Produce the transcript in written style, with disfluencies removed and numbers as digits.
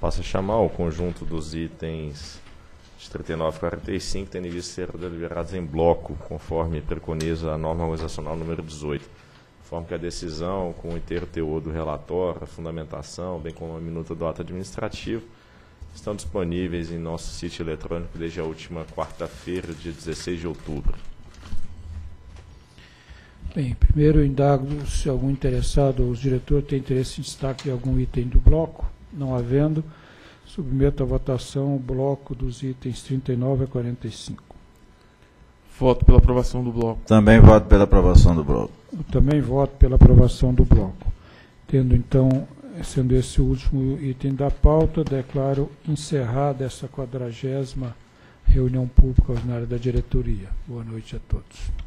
Passo a chamar o conjunto dos itens de 39 e 45, tendo em vista ser deliberados em bloco, conforme preconiza a norma organizacional número 18. Conforme que a decisão, com o inteiro teor do relatório, a fundamentação, bem como a minuta do ato administrativo, estão disponíveis em nosso sítio eletrônico desde a última quarta-feira, dia 16 de outubro. Bem, primeiro eu indago se algum interessado ou os diretores tem interesse em destaque em algum item do bloco. Não havendo, submeto à votação o bloco dos itens 39 a 45. Voto pela aprovação do bloco. Também voto pela aprovação do bloco. Eu também voto pela aprovação do bloco. Tendo então, sendo esse o último item da pauta, declaro encerrada essa 40ª reunião pública ordinária da diretoria. Boa noite a todos.